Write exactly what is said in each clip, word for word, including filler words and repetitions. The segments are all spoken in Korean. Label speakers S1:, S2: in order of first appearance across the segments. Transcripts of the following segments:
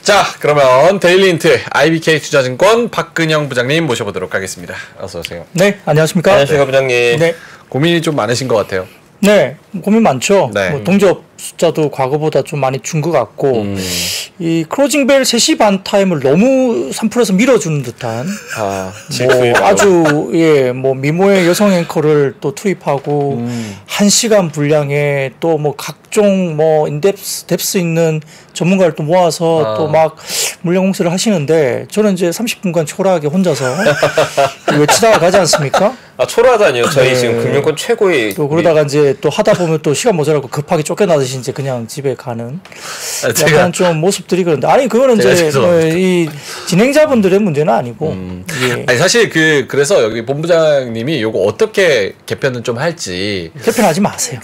S1: 자, 그러면 데일리인트 아이비케이 투자증권 박근영 부장님 모셔보도록 하겠습니다. 어서 오세요.
S2: 네, 안녕하십니까?
S3: 안녕하십니까, 부장님.
S2: 네,
S1: 고민이 좀 많으신 것 같아요.
S2: 네, 고민 많죠.
S1: 네.
S2: 뭐 동접 숫자도 과거보다 좀 많이 준 것 같고,
S1: 음.
S2: 이 크로징 벨 세 시 반 타임을 너무 삼 퍼센트에서 밀어주는 듯한,
S1: 아,
S2: 뭐 아주 예, 뭐 미모의 여성 앵커를 또 투입하고
S1: 음.
S2: 한 시간 분량에 또 뭐 각종 뭐 인덱스 뎁스 있는 전문가를 또 모아서
S1: 아.
S2: 또 막 물량 공세를 하시는데 저는 이제 삼십 분간 초라하게 혼자서 외치다가 가지 않습니까?
S3: 아, 초라하다니요. 저희
S2: 네.
S3: 지금 금융권 최고의.
S2: 또 그러다가 이제 또 하다 보면 또 시간 모자라고 급하게 쫓겨나듯이 이제 그냥 집에 가는
S1: 아, 제가-
S2: 약간 좀 모습들이 그런데 아니 그거는
S1: 제가
S2: 이제
S1: 죄송합니다.
S2: 어, 이 진행자분들의 문제는 아니고
S1: 음.
S2: 예.
S1: 아니 사실 그 그래서 여기 본부장님이 요거 어떻게 개편을 좀 할지
S2: 개편하지 마세요.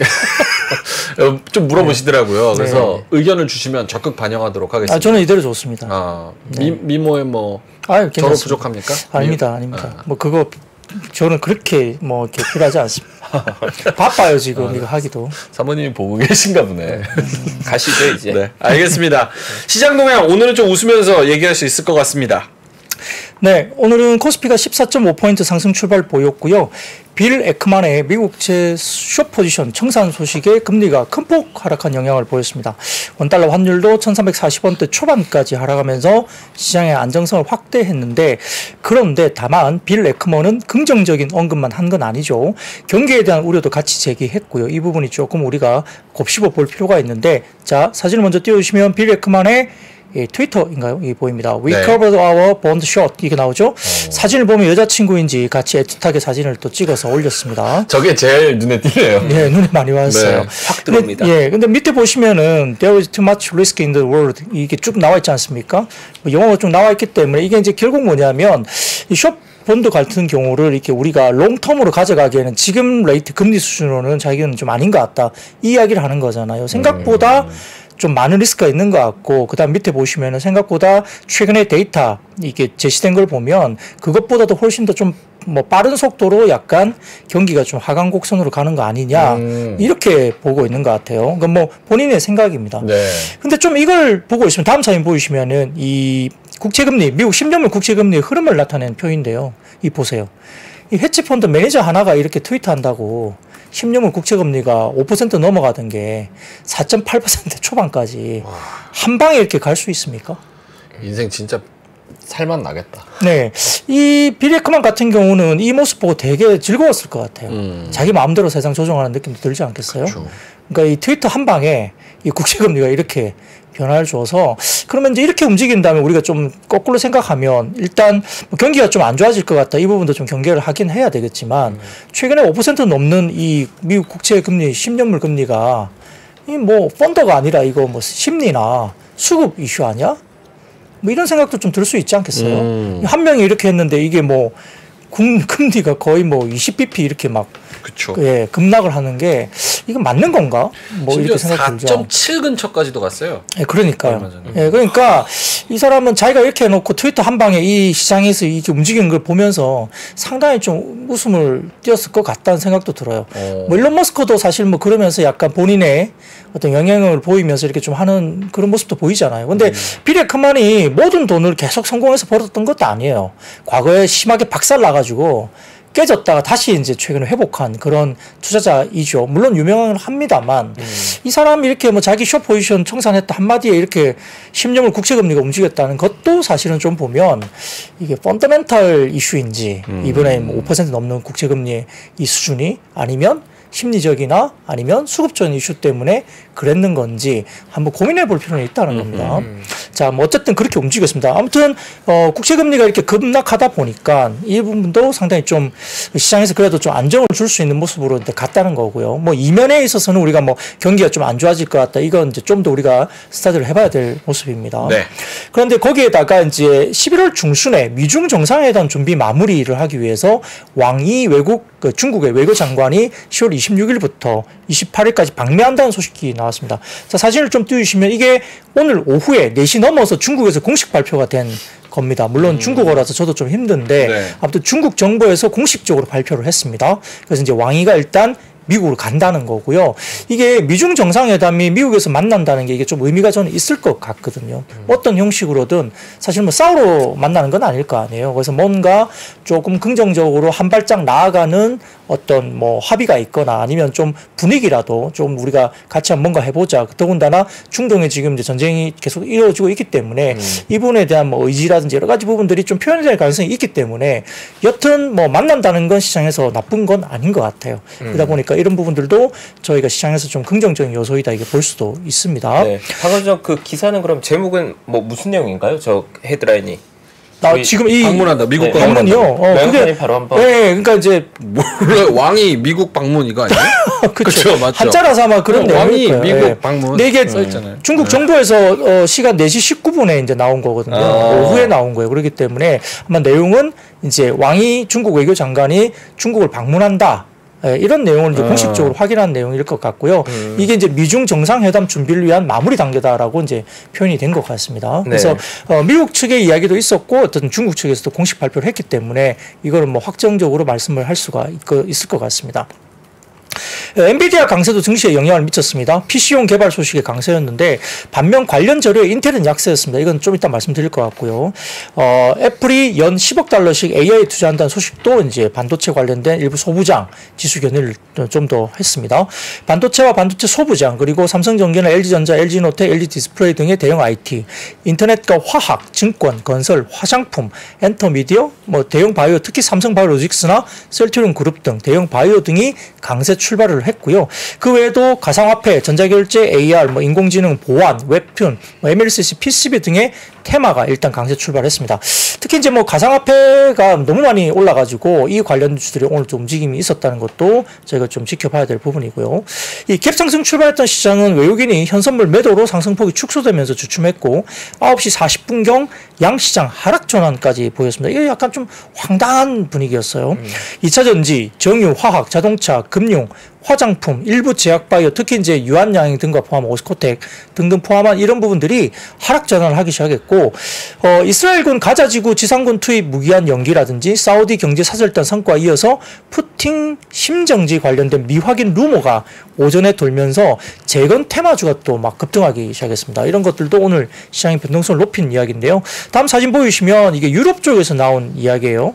S1: 어, 좀 물어보시더라고요.
S2: 네.
S1: 그래서 의견을 주시면 적극 반영하도록 하겠습니다.
S2: 아 저는 이대로 좋습니다.
S1: 아, 미, 미모에 뭐
S2: 아유,
S1: 저로
S2: 괜찮습니다.
S1: 부족합니까?
S2: 아닙니다,
S1: 미-
S2: 아닙니다.
S1: 아.
S2: 뭐 그거 저는 그렇게 뭐 이렇게 필요하지 않습니다. 바빠요 지금 이거 하기도.
S1: 사모님이 보고 계신가 보네.
S3: 가시죠, 이제.
S1: 네, 알겠습니다. 시장 동향 오늘은 좀 웃으면서 얘기할 수 있을 것 같습니다.
S2: 네, 오늘은 코스피가 십사 점 오 포인트 상승 출발 보였고요. 빌 에크만의 미국제 숏 포지션 청산 소식에 금리가 큰 폭 하락한 영향을 보였습니다. 원달러 환율도 천삼백사십 원대 초반까지 하락하면서 시장의 안정성을 확대했는데 그런데 다만 빌 에크먼은 긍정적인 언급만 한 건 아니죠. 경기에 대한 우려도 같이 제기했고요. 이 부분이 조금 우리가 곱씹어 볼 필요가 있는데 자, 사진을 먼저 띄워주시면 빌 에크만의 예, 트위터인가요? 이게 보입니다. We
S1: 네.
S2: covered our bond short 이게 나오죠. 오. 사진을 보면 여자친구인지 같이 애틋하게 사진을 또 찍어서 올렸습니다.
S1: 저게 제일 눈에 띄네요.
S2: 예, 눈에 많이 왔어요.
S1: 네,
S3: 확 들어옵니다.
S2: 근데, 예, 근데 밑에 보시면은 there is too much risk in the world 이게 쭉 나와 있지 않습니까? 뭐 영어가 쭉 나와 있기 때문에 이게 이제 결국 뭐냐면 이 숏 본드 같은 경우를 이렇게 우리가 롱텀으로 가져가기에는 지금 레이트 금리 수준으로는 자기는 좀 아닌 것 같다. 이 이야기를 하는 거잖아요. 생각보다 음. 좀 많은 리스크가 있는 것 같고 그다음 밑에 보시면은 생각보다 최근에 데이터 이게 제시된 걸 보면 그것보다도 훨씬 더 좀 뭐 빠른 속도로 약간 경기가 좀 하강 곡선으로 가는 거 아니냐
S1: 음.
S2: 이렇게 보고 있는 것 같아요. 그건 뭐 본인의 생각입니다.
S1: 네.
S2: 근데 좀 이걸 보고 있으면 다음 사진 보이시면은 이 국채금리 미국 십 년물 국채금리의 흐름을 나타낸 표인데요. 이 보세요. 이 헤지펀드 매니저 하나가 이렇게 트위터한다고 십 년물 국채금리가 오 퍼센트 넘어가던 게 사 점 팔 퍼센트 초반까지 와. 한 방에 이렇게 갈 수 있습니까?
S1: 인생 진짜 살만 나겠다.
S2: 네. 이 빌 에크만 같은 경우는 이 모습 보고 되게 즐거웠을 것 같아요.
S1: 음.
S2: 자기 마음대로 세상 조정하는 느낌도 들지 않겠어요?
S1: 그렇죠.
S2: 그러니까 이 트위터 한 방에 이 국채금리가 이렇게 변화를 줘서 그러면 이제 이렇게 움직인다면 우리가 좀 거꾸로 생각하면 일단 뭐 경기가 좀 안 좋아질 것 같다. 이 부분도 좀 경계를 하긴 해야 되겠지만 음. 최근에 오 퍼센트 넘는 이 미국 국채금리 십 년물 금리가 이 뭐 펀더가 아니라 이거 뭐 심리나 수급 이슈 아니야? 뭐 이런 생각도 좀 들 수 있지 않겠어요? 음. 한 명이 이렇게 했는데 이게 뭐 금리가 거의 뭐 이십 비피 이렇게 막
S1: 그쵸.
S2: 예, 급락을 하는 게 이건 맞는 건가? 뭐 이렇게 생각 들죠.
S1: 사 점 칠 근처까지도 갔어요.
S2: 예, 그러니까요. 예, 그러니까 이 사람은 자기가 이렇게 해놓고 트위터 한 방에 이 시장에서 이렇게 움직이는 걸 보면서 상당히 좀 웃음을 띄었을 것 같다는 생각도 들어요. 오. 뭐 일론 머스크도 사실 뭐 그러면서 약간 본인의 어떤 영향을 보이면서 이렇게 좀 하는 그런 모습도 보이잖아요. 근데 음. 빌 에크만이 모든 돈을 계속 성공해서 벌었던 것도 아니에요. 과거에 심하게 박살 나가지고 깨졌다가 다시 이제 최근에 회복한 그런 투자자이죠. 물론 유명은 합니다만 음. 이 사람이 이렇게 뭐 자기 숏 포지션 청산했다 한마디에 이렇게 십 년물 국채금리가 움직였다는 것도 사실은 좀 보면 이게 펀더멘탈 이슈인지 음. 이번에 뭐 오 퍼센트 넘는 국채금리의 이 수준이 아니면 심리적이나 아니면 수급적인 이슈 때문에 그랬는 건지 한번 고민해 볼 필요는 있다는 겁니다. 음. 자, 뭐 어쨌든 그렇게 움직였습니다. 아무튼 어, 국채금리가 이렇게 급락하다 보니까 이 부분도 상당히 좀 시장에서 그래도 좀 안정을 줄 수 있는 모습으로 갔다는 거고요. 뭐 이면에 있어서는 우리가 뭐 경기가 좀 안 좋아질 것 같다. 이건 이제 좀 더 우리가 스타디를 해봐야 될 모습입니다.
S1: 네.
S2: 그런데 거기에다가 이제 십일월 중순에 미중 정상회담 준비 마무리를 하기 위해서 왕이 외국 그 중국의 외교장관이 시월 이십육일부터 이십팔일까지 방미한다는 소식이 나왔습니다. 자, 사진을 좀 띄우시면 이게 오늘 오후에 네 시 넘어서 중국에서 공식 발표가 된 겁니다. 물론 음. 중국어라서 저도 좀 힘든데 네. 아무튼 중국 정부에서 공식적으로 발표를 했습니다. 그래서 이제 왕이가 일단 미국으로 간다는 거고요. 이게 미중 정상회담이 미국에서 만난다는 게 이게 좀 의미가 저는 있을 것 같거든요. 음. 어떤 형식으로든 사실 뭐 싸우러 만나는 건 아닐 거 아니에요. 그래서 뭔가 조금 긍정적으로 한 발짝 나아가는 어떤 뭐 합의가 있거나 아니면 좀 분위기라도 좀 우리가 같이 한번 뭔가 해보자. 더군다나 중동에 지금 이제 전쟁이 계속 이루어지고 있기 때문에 음. 이 부분에 대한 뭐 의지라든지 여러 가지 부분들이 좀 표현이 될 가능성이 있기 때문에 여튼 뭐 만난다는 건 시장에서 나쁜 건 아닌 것 같아요. 음. 그러다 보니까 이런 부분들도 저희가 시장에서 좀 긍정적인 요소이다 이게 볼 수도 있습니다.
S3: 네. 방금 전 그 기사는 그럼 제목은 뭐 무슨 내용인가요? 저 헤드라인이.
S2: 나 지금 이
S1: 방문한다. 미국
S3: 네,
S1: 방문이요.
S2: 어, 그게
S3: 바로 한번.
S2: 네, 그러니까 이제
S1: 몰라 왕이 미국 방문 이거 아니에요?
S2: 그렇죠.
S1: 맞죠.
S2: 한자라서 아마 그런
S1: 어, 왕이
S2: 내용일 거예요.
S1: 미국
S2: 네.
S1: 방문
S2: 근데 이게
S1: 써 있잖아요.
S2: 중국
S1: 네.
S2: 정부에서 어, 시간 네 시 십구 분에 이제 나온 거거든요.
S1: 아.
S2: 오후에 나온 거예요. 그렇기 때문에 아마 내용은 이제 왕이 중국 외교장관이 중국을 방문한다. 예, 이런 내용을 이제
S1: 아.
S2: 공식적으로 확인한 내용일 것 같고요. 음. 이게 이제 미중 정상회담 준비를 위한 마무리 단계다라고 이제 표현이 된 것 같습니다.
S3: 네.
S2: 그래서 어, 미국 측의 이야기도 있었고 어떤 중국 측에서도 공식 발표를 했기 때문에 이거는 뭐 확정적으로 말씀을 할 수가 있을 것 같습니다. 엔비디아 강세도 증시에 영향을 미쳤습니다. 피씨용 개발 소식의 강세였는데 반면 관련 재료에 인텔은 약세였습니다. 이건 좀 이따 말씀드릴 것 같고요. 어, 애플이 연 십억 달러씩 에이아이에 투자한다는 소식도 이제 반도체 관련된 일부 소부장 지수 견인을 좀 더 했습니다. 반도체와 반도체 소부장 그리고 삼성전기나 엘지전자, 엘지노텍, 엘지디스플레이 등의 대형 아이티, 인터넷과 화학, 증권, 건설, 화장품, 엔터미디어, 뭐 대형 바이오, 특히 삼성바이오로직스나 셀트리온 그룹 등 대형 바이오 등이 강세 출발을 했고요. 그 외에도 가상화폐, 전자결제, 에이알, 뭐 인공지능, 보안, 웹툰, 뭐 엠엘씨씨, 피씨비 등의 테마가 일단 강세 출발했습니다. 특히 이제 뭐 가상화폐가 너무 많이 올라가지고 이 관련 주들이 오늘 좀 움직임이 있었다는 것도 저희가 좀 지켜봐야 될 부분이고요. 이 갭상승 출발했던 시장은 외국인이 현선물 매도로 상승폭이 축소되면서 주춤했고 아홉 시 사십 분경 양시장 하락 전환까지 보였습니다. 이게 약간 좀 황당한 분위기였어요. 음. 이 차 전지, 정유, 화학, 자동차, 금융, 화장품, 일부 제약바이오, 특히 이제 유한양행 등과 포함한 오스코텍 등등 포함한 이런 부분들이 하락 전환을 하기 시작했고, 어, 이스라엘군 가자지구 지상군 투입 무기한 연기라든지 사우디 경제 사절단 성과에 이어서 푸틴 심정지 관련된 미확인 루머가 오전에 돌면서 재건 테마주가 또 막 급등하기 시작했습니다. 이런 것들도 오늘 시장의 변동성을 높인 이야기인데요. 다음 사진 보이시면 이게 유럽 쪽에서 나온 이야기예요.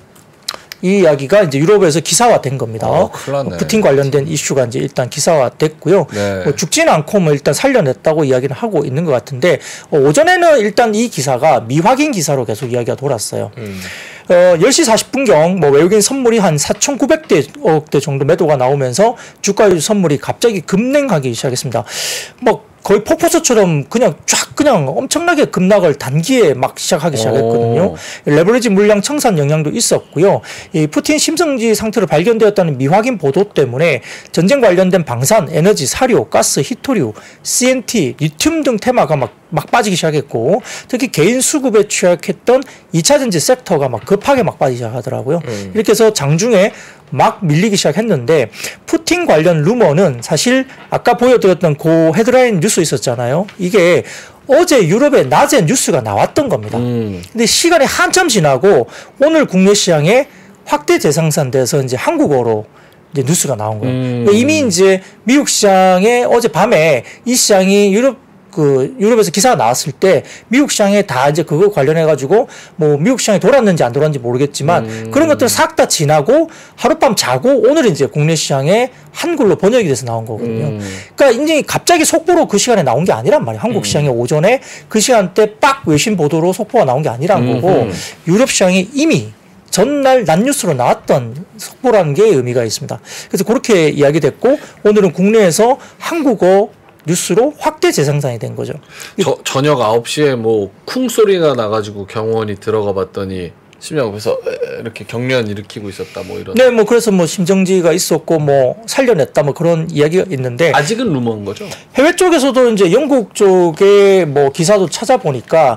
S2: 이 이야기가 이제 유럽에서 기사화된 겁니다.
S1: 어, 큰일 났네.
S2: 푸틴 관련된 이슈가 이제 일단 기사화됐고요.
S1: 네.
S2: 뭐 죽지는 않고 뭐 일단 살려냈다고 이야기를 하고 있는 것 같은데 어, 오전에는 일단 이 기사가 미확인 기사로 계속 이야기가 돌았어요. 음. 어, 열 시 사십 분경 뭐 외국인 선물이 한 사천구백 대 정도 매도가 나오면서 주가 위주 선물이 갑자기 급냉하기 시작했습니다. 뭐 거의 폭포수처럼 그냥 쫙 그냥 엄청나게 급락을 단기에 막 시작하기 시작했거든요. 오. 레버리지 물량 청산 영향도 있었고요. 이 푸틴 심정지 상태로 발견되었다는 미확인 보도 때문에 전쟁 관련된 방산, 에너지, 사료, 가스, 히토류, 씨엔티, 리튬 등 테마가 막, 막 빠지기 시작했고 특히 개인 수급에 취약했던 이 차 전지 섹터가 막 급하게 막 빠지기 시작하더라고요. 음. 이렇게 해서 장중에 막 밀리기 시작했는데 푸틴 관련 루머는 사실 아까 보여드렸던 그 헤드라인 뉴스 있었잖아요. 이게 어제 유럽에 낮에 뉴스가 나왔던 겁니다. 음. 근데 시간이 한참 지나고 오늘 국내 시장에 확대 재생산돼서 이제 한국어로 이제 뉴스가 나온 거예요. 음. 이미 이제 미국 시장에 어제 밤에 이 시장이 유럽 그 유럽에서 기사가 나왔을 때 미국 시장에 다 이제 그거 관련해 가지고 뭐 미국 시장에 돌았는지 안 돌았는지 모르겠지만 음. 그런 것들 싹 다 지나고 하룻밤 자고 오늘 이제 국내 시장에 한글로 번역이 돼서 나온 거거든요. 음. 그러니까 이제 갑자기 속보로 그 시간에 나온 게 아니란 말이에요. 한국 음. 시장에 오전에 그 시간대 빡 외신 보도로 속보가 나온 게 아니란 음. 거고 유럽 시장이 이미 전날 낮뉴스로 나왔던 속보라는 게 의미가 있습니다. 그래서 그렇게 이야기됐고 오늘은 국내에서 한국어 뉴스로 확대 재생산이 된 거죠.
S1: 저, 저녁 아홉 시에 뭐 쿵 소리가 나가지고 병원이 들어가 봤더니 심장에서 이렇게 경련 일으키고 있었다 뭐 이런.
S2: 네, 뭐 그래서 뭐 심정지가 있었고 뭐 살려냈다 뭐 그런 이야기가 있는데
S1: 아직은 루머인 거죠.
S2: 해외 쪽에서도 이제 영국 쪽에 뭐 기사도 찾아보니까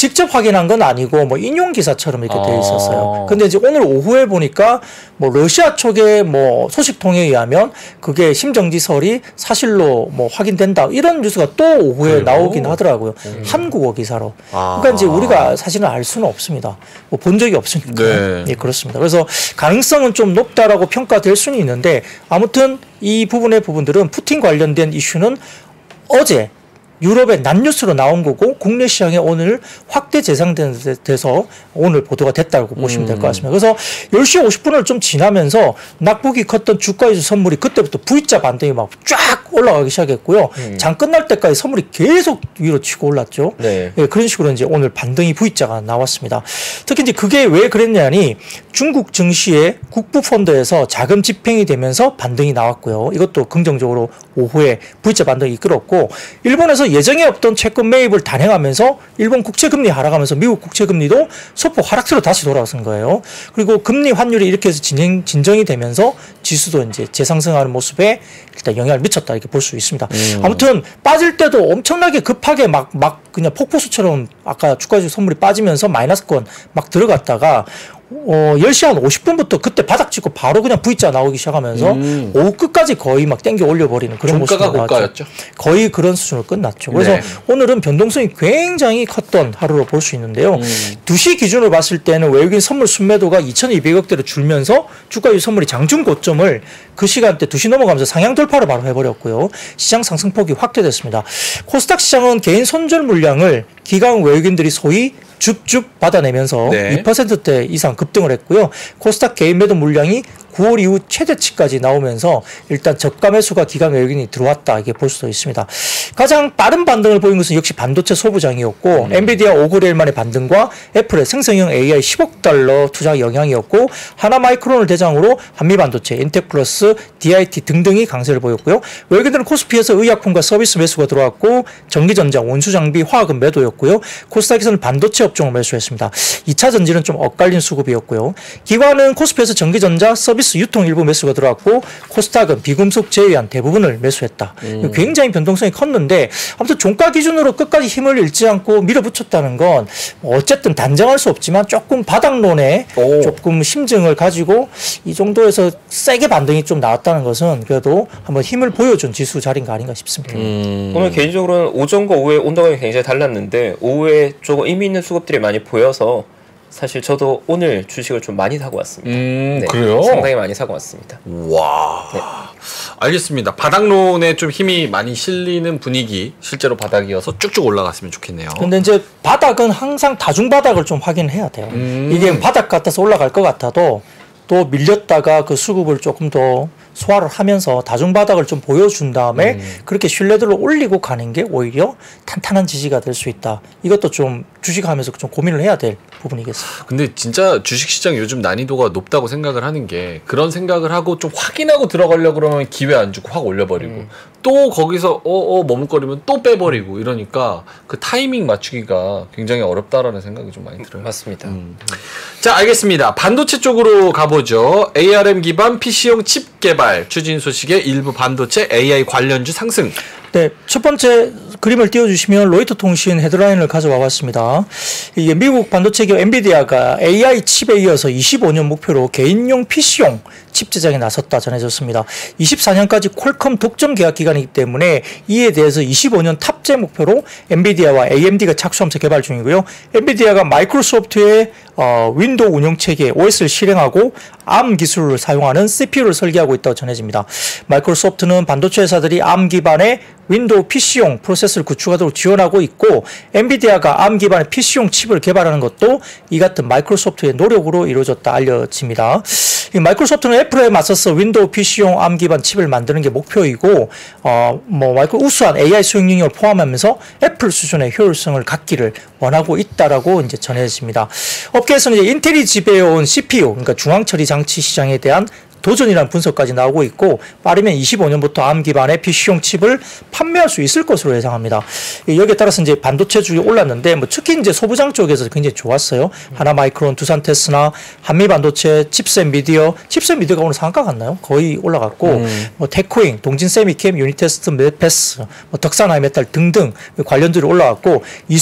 S2: 직접 확인한 건 아니고 뭐 인용 기사처럼 이렇게 돼 있었어요.
S1: 아.
S2: 근데 이제 오늘 오후에 보니까 뭐 러시아 쪽의 뭐 소식통에 의하면 그게 심정지설이 사실로 뭐 확인된다 이런 뉴스가 또 오후에
S1: 그래요?
S2: 나오긴 하더라고요.
S1: 음.
S2: 한국어 기사로.
S1: 아.
S2: 그러니까 이제 우리가 사실은 알 수는 없습니다. 뭐 본 적이 없으니까.
S1: 네.
S2: 예, 그렇습니다. 그래서 가능성은 좀 높다라고 평가될 수는 있는데 아무튼 이 부분의 부분들은 푸틴 관련된 이슈는 어제 유럽의 난뉴스로 나온 거고 국내 시장에 오늘 확대 재상돼서 오늘 보도가 됐다고 보시면 될 것 같습니다. 그래서 열 시 오십 분을 좀 지나면서 낙폭이 컸던 주가지수 선물이 그때부터 V자 반등이 막 쫙 올라가기 시작했고요.
S3: 음.
S2: 장 끝날 때까지 선물이 계속 위로 치고 올랐죠.
S3: 네.
S2: 예, 그런 식으로 이제 오늘 반등이 V자가 나왔습니다. 특히 이제 그게 왜 그랬냐니 중국 증시의 국부 펀드에서 자금 집행이 되면서 반등이 나왔고요. 이것도 긍정적으로 오후에 V자 반등이 이끌었고 일본에서 예정에 없던 채권 매입을 단행하면서 일본 국채금리 하락하면서 미국 국채금리도 소폭 하락세로 다시 돌아선 거예요. 그리고 금리 환율이 이렇게 해서 진행, 진정이 되면서 지수도 이제 재상승하는 모습에 일단 영향을 미쳤다 이렇게 볼 수 있습니다.
S1: 음.
S2: 아무튼 빠질 때도 엄청나게 급하게 막, 막 그냥 폭포수처럼 아까 주가지수 선물이 빠지면서 마이너스권 막 들어갔다가 어, 열 시 한 오십 분부터 그때 바닥 찍고 바로 그냥 V자 나오기 시작하면서
S1: 음.
S2: 오후 끝까지 거의 막 땡겨 올려버리는 그런 모습이
S1: 종가가
S2: 나왔죠.
S1: 고가였죠.
S2: 거의 그런 수준으로 끝났죠. 그래서
S1: 네.
S2: 오늘은 변동성이 굉장히 컸던 하루로 볼 수 있는데요.
S1: 음.
S2: 두 시 기준으로 봤을 때는 외국인 선물 순매도가 이천이백억대로 줄면서 주가의 선물이 장중 고점을 그 시간대 두 시 넘어가면서 상향 돌파를 바로 해버렸고요. 시장 상승폭이 확대됐습니다. 코스닥 시장은 개인 손절 물량을 기관 외국인들이 소위 줍줍 받아내면서
S1: 네.
S2: 이 퍼센트대 이상 급등을 했고요. 코스닥 개인 매도 물량이 구월 이후 최대치까지 나오면서 일단 저가 매수가 기관 외국인이 들어왔다 이게 볼 수도 있습니다. 가장 빠른 반등을 보인 것은 역시 반도체 소부장이었고 음. 엔비디아 오 개월 만의 반등과 애플의 생성형 에이아이 십억 달러 투자 영향이었고 하나마이크론을 대상으로 한미반도체, 인텍플러스, 디아이티 등등이 강세를 보였고요. 외국인들은 코스피에서 의약품과 서비스 매수가 들어왔고 전기전자, 원수장비, 화학은 매도였고요. 코스닥에서는 반도체 업종을 매수했습니다. 이 차 전지는 좀 엇갈린 수급이었고요. 기관은 코스피에서 전기전자, 서비스 유통 일부 매수가 들어왔고 코스닥은 비금속 제외한 대부분을 매수했다. 음. 굉장히 변동성이 컸는데 아무튼 종가 기준으로 끝까지 힘을 잃지 않고 밀어붙였다는 건 어쨌든 단정할 수 없지만 조금 바닥론에 오. 조금 심증을 가지고 이 정도에서 세게 반등이 좀 나왔다는 것은 그래도 한번 힘을 보여준 지수 자리인가 아닌가 싶습니다.
S3: 음. 오늘 개인적으로는 오전과 오후에 온도감이 굉장히 달랐는데 오후에 조금 의미 있는 수급들이 많이 보여서 사실 저도 오늘 주식을 좀 많이 사고 왔습니다.
S1: 음,
S3: 네,
S1: 그래요?
S3: 상당히 많이 사고 왔습니다.
S1: 와, 네. 알겠습니다. 바닥론에 좀 힘이 많이 실리는 분위기, 실제로 바닥이어서 쭉쭉 올라갔으면 좋겠네요.
S2: 근데 이제 바닥은 항상 다중 바닥을 좀 확인해야 돼요.
S1: 음.
S2: 이게 바닥 같아서 올라갈 것 같아도 또 밀렸다가 그 수급을 조금 더 소화를 하면서 다중 바닥을 좀 보여준 다음에 음. 그렇게 신뢰도를 올리고 가는 게 오히려 탄탄한 지지가 될 수 있다. 이것도 좀 주식하면서 좀 고민을 해야 될 부분이겠습니다.
S1: 근데 진짜 주식시장 요즘 난이도가 높다고 생각을 하는 게 그런 생각을 하고 좀 확인하고 들어가려고 그러면 기회 안 주고 확 올려버리고 음. 또 거기서 어어 머뭇거리면 또 빼버리고 이러니까 그 타이밍 맞추기가 굉장히 어렵다라는 생각이 좀 많이 들어요.
S3: 맞습니다.
S1: 음. 자, 알겠습니다. 반도체 쪽으로 가보죠. 에이알엠 기반 피씨용 칩 개발 추진 소식에 일부 반도체 에이아이 관련주 상승.
S2: 네, 첫 번째 그림을 띄워주시면 로이터 통신 헤드라인을 가져와 봤습니다. 이게 미국 반도체 기업 엔비디아가 에이아이 칩에 이어서 이십오 년 목표로 개인용 피씨용 칩 제작에 나섰다 전해졌습니다. 이십사 년까지 퀄컴 독점 계약 기간이기 때문에 이에 대해서 이십오 년 탑재 목표로 엔비디아와 에이엠디가 착수하면서 개발 중이고요. 엔비디아가 마이크로소프트의 어, 윈도우 운영체계 오에스를 실행하고 암 기술을 사용하는 씨피유를 설계하고 있다고 전해집니다. 마이크로소프트는 반도체 회사들이 암 기반의 윈도우 피씨용 프로세서를 구축하도록 지원하고 있고 엔비디아가 암 기반의 피씨용 칩을 개발하는 것도 이 같은 마이크로소프트의 노력으로 이루어졌다 알려집니다. 이 마이크로소프트는 애플에 맞서서 윈도우 피씨용 암 기반 칩을 만드는 게 목표이고 어, 뭐 마이크로 우수한 에이아이 수행 능력을 포함하면서 애플 수준의 효율성을 갖기를 원하고 있다라고 이제 전해집니다. 업계에서는 이제 인텔이 지배해온 씨피유, 그러니까 중앙처리 장치 시장에 대한 도전이라는 분석까지 나오고 있고 빠르면 이십오 년부터 암 기반의 피씨용 칩을 판매할 수 있을 것으로 예상합니다. 여기에 따라서 이제 반도체 주가 올랐는데 뭐 특히 이제 소부장 쪽에서 굉장히 좋았어요. 하나마이크론, 두산테스나, 한미반도체, 칩셋 미디어, 칩셋 미디어가 오늘 상한가 갔나요? 거의 올라갔고 음. 뭐 테코잉, 동진세미캠, 유니테스트, 메패스, 뭐 덕산하이메탈 등등 관련들이 올라갔고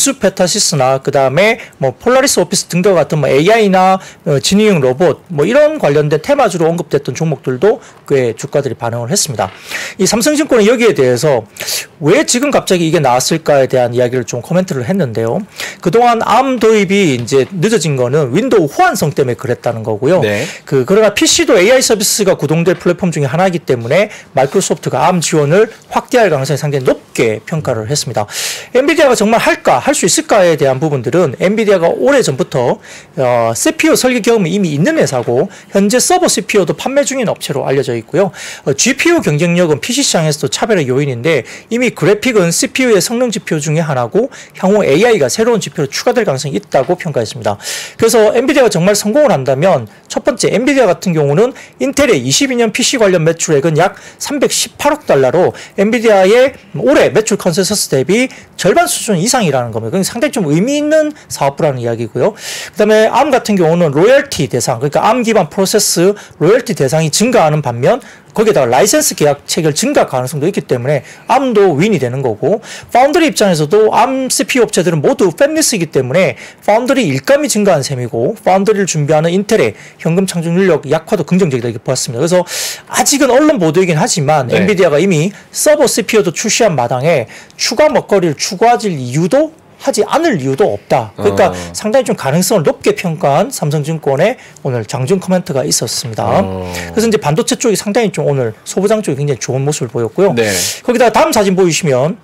S2: 이수페타시스나 그 다음에 뭐 폴라리스 오피스 등과 같은 뭐 에이아이나 어, 진위형 로봇 뭐 이런 관련된 테마주로 언급됐던 종목들도 꽤 주가들이 반응을 했습니다. 이 삼성증권은 여기에 대해서 왜 지금 갑자기 이게 나왔을까에 대한 이야기를 좀 코멘트를 했는데요. 그동안 암 도입이 이제 늦어진 거는 윈도우 호환성 때문에 그랬다는 거고요. 네. 그 그러나 피씨도 에이아이 서비스가 구동될 플랫폼 중에 하나이기 때문에 마이크로소프트가 암 지원을 확대할 가능성이 상당히 높게 평가를 했습니다. 엔비디아가 정말 할까, 할 수 있을까에 대한 부분들은 엔비디아가 오래전부터 어, 씨피유 설계 경험이 이미 있는 회사고 현재 서버 씨피유도 판매 중인 업체로 알려져 있고요. 어, 지피유 경쟁력은 피씨 시장에서도 차별의 요인인데 이미 그래픽은 씨피유의 성능 지표 중에 하나고 향후 에이아이가 새로운 지표로 추가될 가능성이 있다고 평가했습니다. 그래서 엔비디아가 정말 성공을 한다면 첫 번째 엔비디아 같은 경우는 인텔의 이십이 년 피씨 관련 매출액은 약 삼백십팔억 달러로 엔비디아의 올해 매출 컨센서스 대비 절반 수준 이상이라는 겁니다. 상당히 좀 의미 있는 사업부라는 이야기고요. 그 다음에 암 같은 경우는 로열티 대상, 그러니까 암 기반 프로세스 로열티 대상이 증가하는 반면 거기에다가 라이센스 계약 체결 증가 가능성도 있기 때문에 암도 윈이 되는 거고 파운드리 입장에서도 암 씨피유 업체들은 모두 팹리스이기 때문에 파운드리 일감이 증가한 셈이고 파운드리를 준비하는 인텔의 현금 창출 능력 약화도 긍정적이다 이렇게 보았습니다. 그래서 아직은 언론 보도이긴 하지만 네. 엔비디아가 이미 서버 씨피유도 출시한 마당에 추가 먹거리를 추구하실 이유도 하지 않을 이유도 없다. 그러니까 어. 상당히 좀 가능성을 높게 평가한 삼성증권의 오늘 장중 코멘트가 있었습니다. 어. 그래서 이제 반도체 쪽이 상당히 좀 오늘 소부장 쪽이 굉장히 좋은 모습을 보였고요. 네. 거기다가 다음 사진 보이시면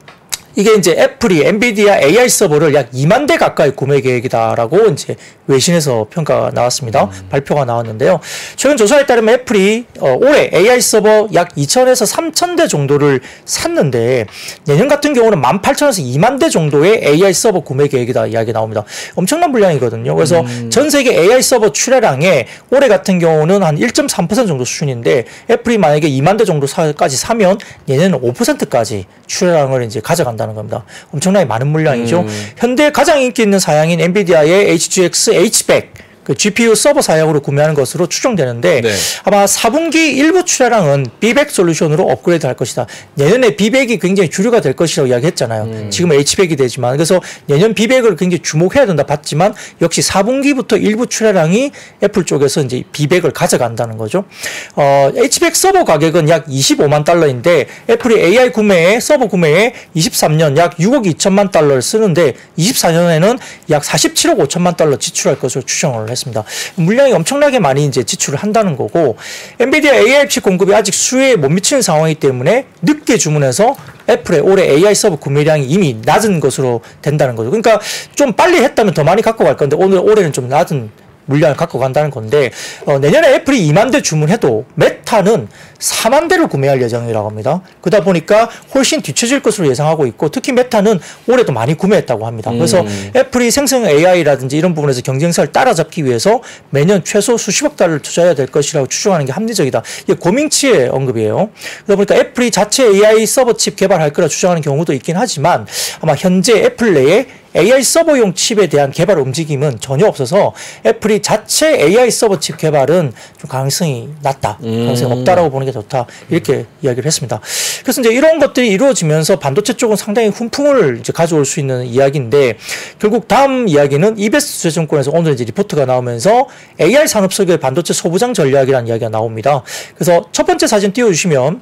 S2: 이게 이제 애플이 엔비디아 에이아이 서버를 약 이만 대 가까이 구매 계획이다라고 이제 외신에서 평가가 나왔습니다. 음. 발표가 나왔는데요. 최근 조사에 따르면 애플이 어, 올해 에이아이 서버 약 이천에서 삼천 대 정도를 샀는데 내년 같은 경우는 만 팔천에서 이만 대 정도의 에이아이 서버 구매 계획이다 이야기 나옵니다. 엄청난 물량이거든요. 그래서 음. 전 세계 에이아이 서버 출하량의 올해 같은 경우는 한 일 점 삼 퍼센트 정도 수준인데 애플이 만약에 이만 대 정도까지 사면 내년은 오 퍼센트까지 출하량을 이제 가져간다는 겁니다. 엄청나게 많은 물량이죠. 음. 현대 가장 인기 있는 사양인 엔비디아의 에이치지엑스 H백 그 지피유 서버 사양으로 구매하는 것으로 추정되는데 네. 아마 사 분기 일부 출하량은 비백 솔루션으로 업그레이드 할 것이다. 내년에 비백이 굉장히 주류가 될 것이라고 이야기했잖아요. 음. 지금 H백이 되지만 그래서 내년 비백을 굉장히 주목해야 된다 봤지만 역시 사 분기부터 일부 출하량이 애플 쪽에서 이제 비백을 가져간다는 거죠. 어, H백 서버 가격은 약 이십오만 달러인데 애플이 에이아이 구매에 서버 구매에 이십삼 년 약 육억 이천만 달러를 쓰는데 이십사 년에는 약 사십칠억 오천만 달러 지출할 것으로 추정을 했습니다. 물량이 엄청나게 많이 이제 지출을 한다는 거고 엔비디아 에이아이 칩 공급이 아직 수요에 못 미치는 상황이기 때문에 늦게 주문해서 애플의 올해 에이아이 서버 구매량이 이미 낮은 것으로 된다는 거죠. 그러니까 좀 빨리 했다면 더 많이 갖고 갈 건데 오늘 올해는 좀 낮은 물량을 갖고 간다는 건데 어, 내년에 애플이 이만 대 주문해도 메타는 사만 대를 구매할 예정이라고 합니다. 그러다 보니까 훨씬 뒤처질 것으로 예상하고 있고 특히 메타는 올해도 많이 구매했다고 합니다. 그래서 음. 애플이 생성 에이아이라든지 이런 부분에서 경쟁사를 따라잡기 위해서 매년 최소 수십억 달러를 투자해야 될 것이라고 추정하는 게 합리적이다. 이게 고밍치의 언급이에요. 그러다 보니까 애플이 자체 에이아이 서버 칩 개발할 거라 추정하는 경우도 있긴 하지만 아마 현재 애플 내에 에이아이 서버용 칩에 대한 개발 움직임은 전혀 없어서 애플이 자체 에이아이 서버 칩 개발은 좀 가능성이 낮다. 가능성이 음. 없다라고 보는 게 좋다. 이렇게 이야기를 했습니다. 그래서 이제 이런 것들이 이루어지면서 반도체 쪽은 상당히 훈풍을 이제 가져올 수 있는 이야기인데 결국 다음 이야기는 이베스트 투자증권에서 오늘 이제 리포트가 나오면서 에이아이 산업 속의 반도체 소부장 전략이라는 이야기가 나옵니다. 그래서 첫 번째 사진 띄워주시면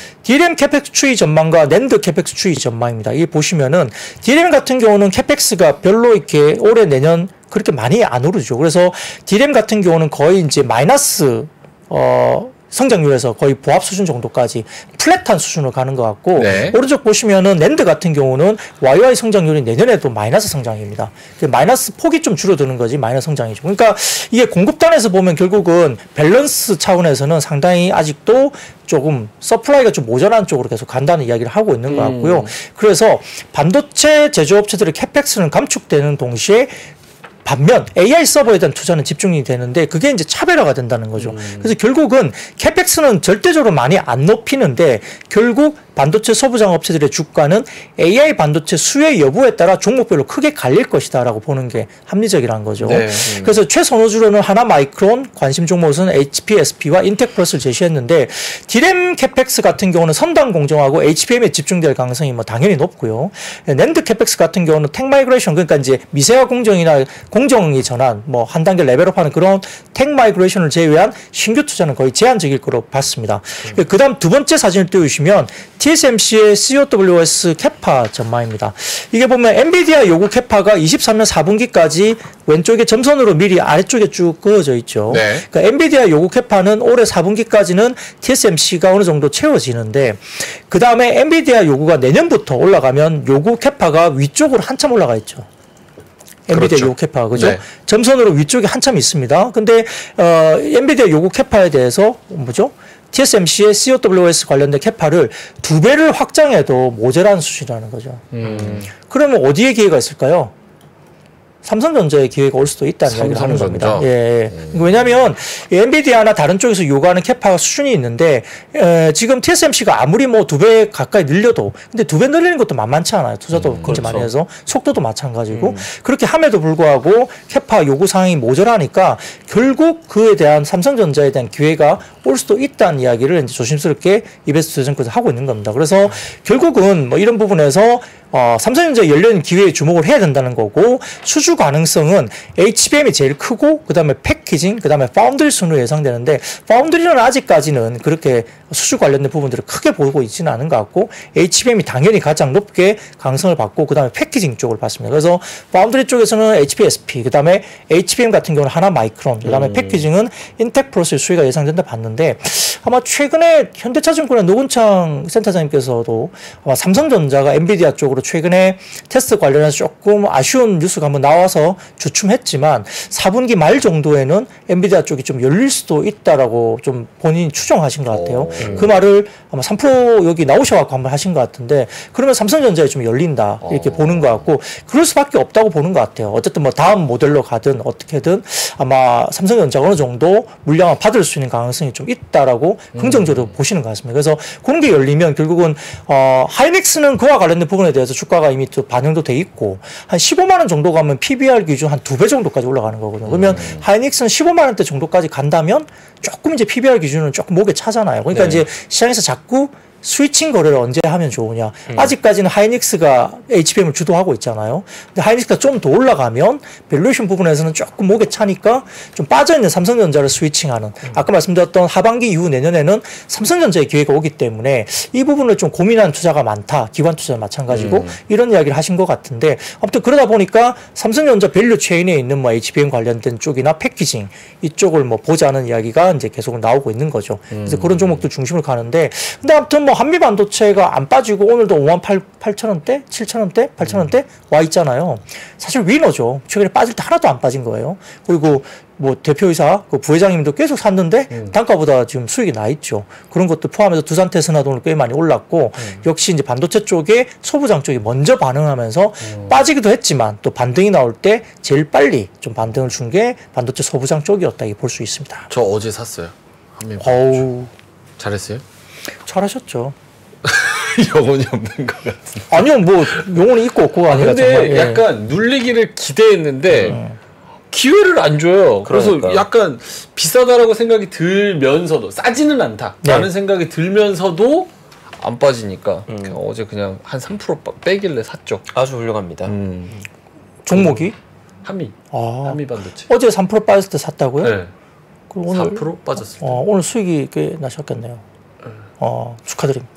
S2: 디램 캐펙스 추이 전망과 낸드 캐펙스 추이 전망입니다. 이 보시면은 디램 같은 경우는 캐펙스가 별로 이렇게 올해 내년 그렇게 많이 안 오르죠. 그래서 디램 같은 경우는 거의 이제 마이너스 어 성장률에서 거의 보합 수준 정도까지 플랫한 수준으로 가는 것 같고 네. 오른쪽 보시면은 낸드 같은 경우는 와이와이 성장률이 내년에도 마이너스 성장입니다. 마이너스 폭이 좀 줄어드는 거지 마이너스 성장이죠. 그러니까 이게 공급단에서 보면 결국은 밸런스 차원에서는 상당히 아직도 조금 서플라이가 좀 모자란 쪽으로 계속 간다는 이야기를 하고 있는 것 같고요. 음. 그래서 반도체 제조업체들의 캐펙스는 감축되는 동시에 반면 에이아이 서버에 대한 투자는 집중이 되는데 그게 이제 차별화가 된다는 거죠. 음. 그래서 결국은 캐펙스는 절대적으로 많이 안 높이는데 결국 반도체 소부장 업체들의 주가는 에이아이 반도체 수혜 여부에 따라 종목별로 크게 갈릴 것이다라고 보는 게 합리적이라는 거죠. 네. 음. 그래서 최선호주로는 하나마이크론, 관심 종목은 에이치피에스피와 인텍플러스를 제시했는데 디램 캐펙스 같은 경우는 선단 공정하고 에이치비엠에 집중될 가능성이 뭐 당연히 높고요. 낸드 캐펙스 같은 경우는 텍 마이그레이션 그러니까 이제 미세화 공정이나 공정이 전환 뭐 한 단계 레벨업하는 그런 텍 마이그레이션을 제외한 신규 투자는 거의 제한적일 거로 봤습니다. 음. 그다음 두 번째 사진을 띄워주시면 티에스엠씨의 씨오더블유에스 캐파 전망입니다. 이게 보면 엔비디아 요구 캐파가 이십삼 년 사 분기까지 왼쪽에 점선으로 미리 아래쪽에 쭉 그어져 있죠. 네. 그러니까 엔비디아 요구 캐파는 올해 사 분기까지는 티에스엠씨가 어느 정도 채워지는데 그 다음에 엔비디아 요구가 내년부터 올라가면 요구 캐파가 위쪽으로 한참 올라가 있죠. 엔비디아 그렇죠. 요구 캐파 그죠? 네. 점선으로 위쪽에 한참 있습니다. 근데 어, 엔비디아 요구 캐파에 대해서 뭐죠? 티에스엠씨의 씨오더블유에스 관련된 캐파를 두 배를 확장해도 모자란 수준이라는 거죠. 음. 그러면 어디에 기회가 있을까요? 삼성전자의 기회가 올 수도 있다는 이야기를 하는 겁니다. 예. 음. 왜냐하면 엔비디아나 다른 쪽에서 요구하는 캐파 수준이 있는데 에, 지금 티에스엠씨가 아무리 뭐 두 배 가까이 늘려도 근데 두 배 늘리는 것도 만만치 않아요. 투자도 음, 굉장히 그렇죠. 많이 해서 속도도 마찬가지고 음. 그렇게 함에도 불구하고 캐파 요구 사항이 모자라니까 결국 그에 대한 삼성전자에 대한 기회가 올 수도 있다는 이야기를 이제 조심스럽게 이베스트 투자증권에서 하고 있는 겁니다. 그래서 음. 결국은 뭐 이런 부분에서 어, 삼성전자 열린 기회에 주목을 해야 된다는 거고 수주 가능성은 에이치비엠이 제일 크고 그 다음에 패키징 그 다음에 파운드리 순으로 예상되는데 파운드리는 아직까지는 그렇게 수주 관련된 부분들을 크게 보고 있지는 않은 것 같고 에이치비엠이 당연히 가장 높게 가능성을 받고 그 다음에 패키징 쪽을 봤습니다. 그래서 파운드리 쪽에서는 에이치피에스피 그 다음에 에이치비엠 같은 경우는 하나 마이크론 그 다음에 음. 패키징은 인텍플러스의 수위가 예상된다 봤는데 아마 최근에 현대차증권의 노근창 센터장님께서도 아마 삼성전자가 엔비디아 쪽으로 최근에 테스트 관련해서 조금 아쉬운 뉴스가 한번 나와서 주춤했지만 사 분기 말 정도에는 엔비디아 쪽이 좀 열릴 수도 있다라고 좀 본인이 추정하신 것 같아요. 오, 음. 그 말을 아마 삼 프로 여기 나오셔갖고 한번 하신 것 같은데 그러면 삼성전자에 좀 열린다 이렇게 오. 보는 것 같고 그럴 수밖에 없다고 보는 것 같아요. 어쨌든 뭐 다음 모델로 가든 어떻게든 아마 삼성전자가 어느 정도 물량을 받을 수 있는 가능성이 좀 있다라고 음. 긍정적으로 보시는 것 같습니다. 그래서 그런 게 열리면 결국은 어, 하이닉스는 그와 관련된 부분에 대해서 주가가 이미 또 반영도 돼 있고 한 십오만 원 정도 가면 피비알 기준 한 두 배 정도까지 올라가는 거거든요. 그러면 음. 하이닉스는 십오만 원대 정도까지 간다면 조금 이제 피비알 기준은 조금 목에 차잖아요. 그러니까 네. 이제 시장에서 자꾸 스위칭 거래를 언제 하면 좋으냐. 음. 아직까지는 하이닉스가 에이치비엠을 주도하고 있잖아요. 근데 하이닉스가 좀 더 올라가면 밸류에이션 부분에서는 조금 목에 차니까 좀 빠져있는 삼성전자를 스위칭하는 음. 아까 말씀드렸던 하반기 이후 내년에는 삼성전자의 기회가 오기 때문에 이 부분을 좀 고민하는 투자가 많다. 기관 투자와 마찬가지고 음. 이런 이야기를 하신 것 같은데 아무튼 그러다 보니까 삼성전자 밸류 체인에 있는 뭐 에이치비엠 관련된 쪽이나 패키징 이쪽을 뭐 보자는 이야기가 이제 계속 나오고 있는 거죠. 그래서 음. 그런 종목들 중심을 가는데 근데 아무튼 뭐 한미 반도체가 안 빠지고 오늘도 오만 팔천 원대, 칠천 원대, 팔천 원대 음. 와 있잖아요. 사실 위너죠. 최근에 빠질 때 하나도 안 빠진 거예요. 그리고 뭐 대표이사, 그 부회장님도 계속 샀는데 음. 단가보다 지금 수익이 나 있죠. 그런 것도 포함해서 두산 테스나도 오늘 꽤 많이 올랐고 음. 역시 이제 반도체 쪽에 소부장 쪽이 먼저 반응하면서 음. 빠지기도 했지만 또 반등이 나올 때 제일 빨리 좀 반등을 준 게 반도체 소부장 쪽이었다 볼 수 있습니다.
S1: 저 어제 샀어요. 한미
S2: 어우
S1: 잘했어요?
S2: 잘하셨죠.
S1: 영혼이 없는 것 같은데.
S2: 아니요, 뭐 영혼이 있고 없고가 아니라
S1: 근데
S2: 정말,
S1: 약간 예. 눌리기를 기대했는데 음. 기회를 안 줘요. 그래서 그러니까. 약간 비싸다라고 생각이 들면서도 싸지는 않다라는 네. 생각이 들면서도 안 빠지니까 음. 그냥 어제 그냥 한 삼 퍼센트 빼길래 샀죠.
S3: 아주 훌륭합니다.
S1: 음.
S2: 종목이?
S1: 한미.
S2: 아.
S1: 한미 반도체.
S2: 어제 삼 퍼센트 빠졌을 때 샀다고요?
S1: 네. 그럼 오늘 사 퍼센트 빠졌을 때.
S2: 어, 오늘 수익이 꽤 나셨겠네요. 네. 어, 축하드립니다.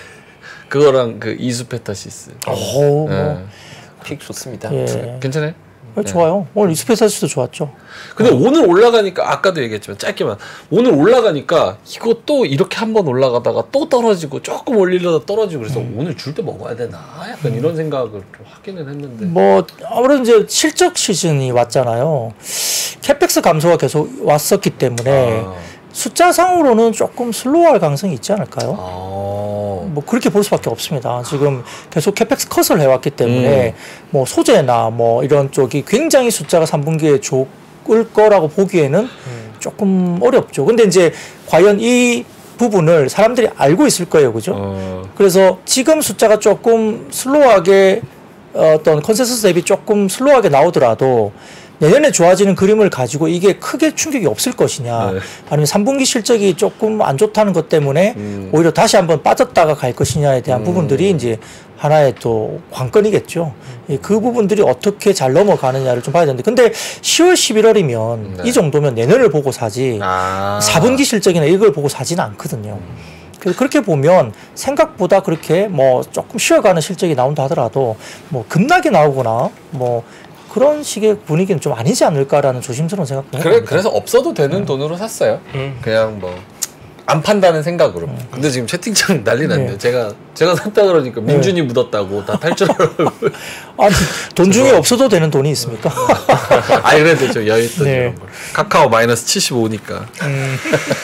S1: 그거랑 그 이수페타시스.
S2: 오, 네.
S3: 뭐. 픽 좋습니다.
S2: 예.
S1: 괜찮아요?
S2: 네, 좋아요. 오늘 이수페타시스도 좋았죠.
S1: 근데 어. 오늘 올라가니까 아까도 얘기했지만 짧게만 오늘 올라가니까 이거 또 이렇게 한번 올라가다가 또 떨어지고 조금 올리려다 떨어지고 그래서 음. 오늘 줄 때 먹어야 되나 약간 음. 이런 생각을 좀 하기는 했는데
S2: 뭐 아무래도 이제 실적 시즌이 왔잖아요. 캐펙스 감소가 계속 왔었기 때문에 아. 숫자상으로는 조금 슬로우할 가능성이 있지 않을까요?
S1: 아.
S2: 뭐 그렇게 볼 수밖에 없습니다. 지금 계속 캐펙스 컷을 해왔기 때문에 음. 뭐 소재나 뭐 이런 쪽이 굉장히 숫자가 삼 분기에 좋을 거라고 보기에는 음. 조금 어렵죠. 근데 이제 과연 이 부분을 사람들이 알고 있을 거예요, 그죠? 어. 그래서 지금 숫자가 조금 슬로우하게 어떤 컨센서스 대비 조금 슬로우하게 나오더라도 내년에 좋아지는 그림을 가지고 이게 크게 충격이 없을 것이냐, 네. 아니면 삼 분기 실적이 조금 안 좋다는 것 때문에 음. 오히려 다시 한번 빠졌다가 갈 것이냐에 대한 음. 부분들이 이제 하나의 또 관건이겠죠. 음. 그 부분들이 어떻게 잘 넘어가느냐를 좀 봐야 되는데, 근데 시월, 십일월이면 네. 이 정도면 내년을 보고 사지 아. 사 분기 실적이나 이걸 보고 사지는 않거든요. 음. 그래서 그렇게 보면 생각보다 그렇게 뭐 조금 쉬어가는 실적이 나온다 하더라도 뭐 급락이 나오거나 뭐 그런 식의 분위기는 좀 아니지 않을까라는 조심스러운 생각도
S1: 그래, 해봅니다. 그래서 없어도 되는 음. 돈으로 샀어요. 음. 그냥 뭐 안 판다는 생각으로. 음. 근데 지금 채팅창 난리 났네요. 네. 제가 제가 샀다 그러니까 민준이 네. 묻었다고 다 탈출.
S2: 아니 돈 중에 없어도 되는 돈이 있습니까?
S1: 아니 그래도 저 여유 있던 네. 이런 걸. 카카오 마이너스 칠십오니까. 음.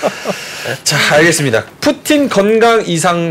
S1: 자 알겠습니다. 푸틴 건강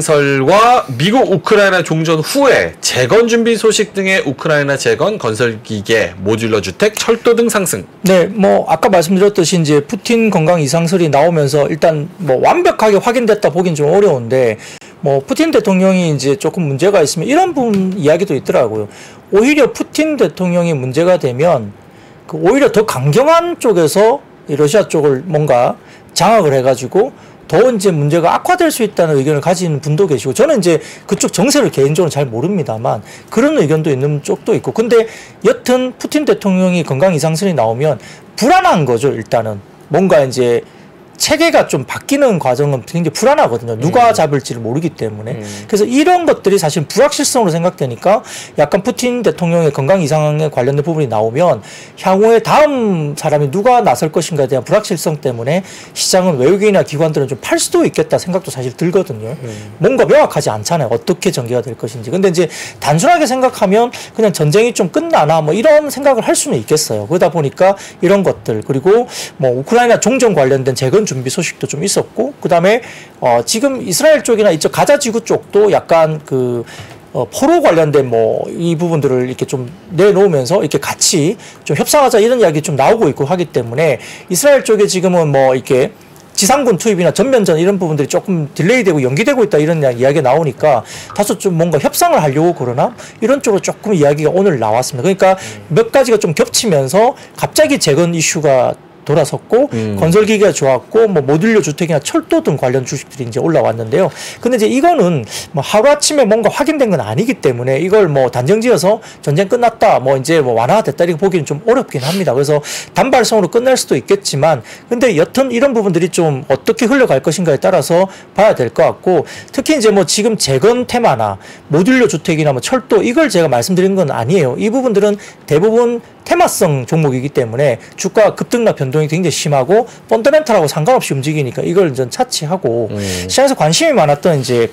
S1: 이상설과 미국 우크라이나 종전 후에 재건 준비 소식 등의 우크라이나 재건 건설 기계, 모듈러 주택, 철도 등 상승.
S2: 네, 뭐 아까 말씀드렸듯이 이제 푸틴 건강 이상설이 나오면서 일단 뭐 완벽하게 확인됐다 보긴 좀 어려운데. 뭐 푸틴 대통령이 이제 조금 문제가 있으면 이런 부분 이야기도 있더라고요. 오히려 푸틴 대통령이 문제가 되면 그 오히려 더 강경한 쪽에서 이 러시아 쪽을 뭔가 장악을 해가지고 더 이제 문제가 악화될 수 있다는 의견을 가지는 분도 계시고, 저는 이제 그쪽 정세를 개인적으로 잘 모릅니다만 그런 의견도 있는 쪽도 있고. 근데 여튼 푸틴 대통령이 건강 이상설이 나오면 불안한 거죠. 일단은 뭔가 이제 체계가 좀 바뀌는 과정은 굉장히 불안하거든요. 누가 음. 잡을지를 모르기 때문에. 음. 그래서 이런 것들이 사실 불확실성으로 생각되니까 약간 푸틴 대통령의 건강 이상에 관련된 부분이 나오면 향후에 다음 사람이 누가 나설 것인가에 대한 불확실성 때문에 시장은 외국인이나 기관들은 좀 팔 수도 있겠다 생각도 사실 들거든요. 음. 뭔가 명확하지 않잖아요. 어떻게 전개가 될 것인지. 근데 이제 단순하게 생각하면 그냥 전쟁이 좀 끝나나 뭐 이런 생각을 할 수는 있겠어요. 그러다 보니까 이런 것들, 그리고 뭐 우크라이나 종전 관련된 재건 준비 소식도 좀 있었고, 그 다음에 어 지금 이스라엘 쪽이나 이쪽 가자 지구 쪽도 약간 그 어 포로 관련된 뭐 이 부분들을 이렇게 좀 내놓으면서 이렇게 같이 좀 협상하자 이런 이야기 좀 나오고 있고 하기 때문에 이스라엘 쪽에 지금은 뭐 이렇게 지상군 투입이나 전면전 이런 부분들이 조금 딜레이되고 연기되고 있다 이런 이야기가 나오니까 다소 좀 뭔가 협상을 하려고 그러나 이런 쪽으로 조금 이야기가 오늘 나왔습니다. 그러니까 몇 가지가 좀 겹치면서 갑자기 재건 이슈가 돌아섰고 음. 건설기계가 좋았고 뭐 모듈러 주택이나 철도 등 관련 주식들이 이제 올라왔는데요. 근데 이제 이거는 뭐 하루아침에 뭔가 확인된 건 아니기 때문에 이걸 뭐 단정지어서 전쟁 끝났다 뭐 이제 뭐 완화됐다 이렇게 보기는 좀 어렵긴 합니다. 그래서 단발성으로 끝날 수도 있겠지만 근데 여튼 이런 부분들이 좀 어떻게 흘러갈 것인가에 따라서 봐야 될 것 같고, 특히 이제 뭐 지금 재건 테마나 모듈러 주택이나 뭐 철도 이걸 제가 말씀드린 건 아니에요. 이 부분들은 대부분 테마성 종목이기 때문에 주가 급등락 변동이 굉장히 심하고 펀더멘탈하고 상관없이 움직이니까 이걸 좀 차치하고 음. 시장에서 관심이 많았던 이제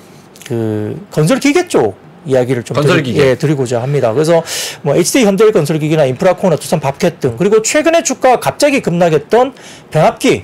S2: 그 건설기계 쪽 이야기를 좀 드리, 예, 드리고자 합니다. 그래서 뭐 에이치디 현대건설기계나 인프라코나 두산 밥캣 등, 그리고 최근에 주가 갑자기 급락했던 변압기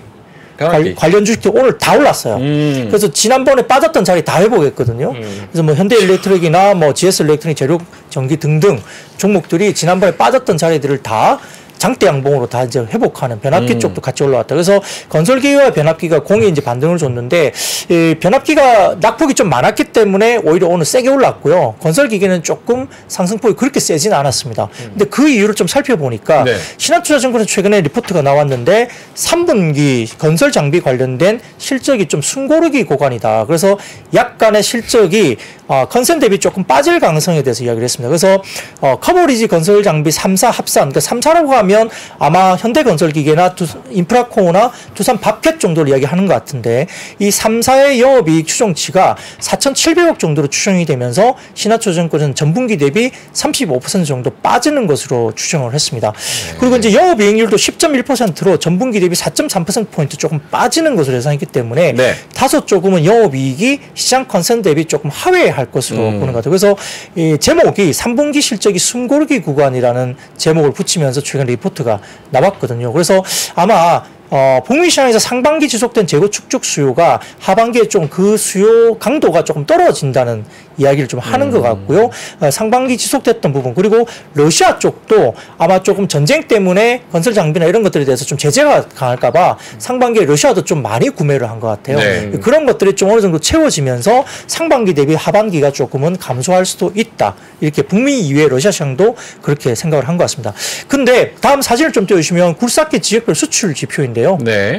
S2: 관, 관련 주식도 오늘 다 올랐어요. 음. 그래서 지난번에 빠졌던 자리 다 회복했거든요. 음. 그래서 뭐 현대일렉트릭이나 뭐 지에스일렉트릭, 제력전기 등등 종목들이 지난번에 빠졌던 자리들을 다 장대 양봉으로 다 이제 회복하는 변압기 음. 쪽도 같이 올라왔다. 그래서 건설기계와 변압기가 공이 이제 반등을 줬는데, 이 변압기가 낙폭이 좀 많았기 때문에 오히려 오늘 세게 올랐고요. 건설기계는 조금 상승폭이 그렇게 세지는 않았습니다. 음. 근데 그 이유를 좀 살펴보니까 네. 신한투자증권에서 최근에 리포트가 나왔는데 삼 분기 건설 장비 관련된 실적이 좀 숨고르기 구간이다. 그래서 약간의 실적이 어, 컨센 대비 조금 빠질 가능성에 대해서 이야기를 했습니다. 그래서 어, 커버리지 건설 장비 삼 사 합산, 그러니까 삼 사라고 하면 아마 현대건설기계나 두, 인프라코어나 두산 밥캣 정도를 이야기하는 것 같은데, 이 삼 사의 영업이익 추정치가 사천칠백억 정도로 추정이 되면서 신한투자증권은 전분기 대비 삼십오 퍼센트 정도 빠지는 것으로 추정을 했습니다. 네. 그리고 이제 영업이익률도 십 점 일 퍼센트로 전분기 대비 사 점 삼 퍼센트포인트 조금 빠지는 것으로 예상했기 때문에 네. 다소 조금은 영업이익이 시장 컨센 대비 조금 하회할 것으로 음. 보는 것 같아요. 그래서 이 제목이 삼 분기 실적이 숨고르기 구간이라는 제목을 붙이면서 최근 리포트가 나왔거든요. 그래서 아마 어, 북미 시장에서 상반기 지속된 재고 축적 수요가 하반기에 좀 그 수요 강도가 조금 떨어진다는 이야기를 좀 하는 음. 것 같고요. 어, 상반기 지속됐던 부분 그리고 러시아 쪽도 아마 조금 전쟁 때문에 건설 장비나 이런 것들에 대해서 좀 제재가 강할까봐 상반기에 러시아도 좀 많이 구매를 한 것 같아요. 네. 그런 것들이 좀 어느 정도 채워지면서 상반기 대비 하반기가 조금은 감소할 수도 있다. 이렇게 북미 이외 러시아 시장도 그렇게 생각을 한 것 같습니다. 근데 다음 사진을 좀 띄워주시면 굴삭기 지역별 수출 지표인데요.
S1: 네.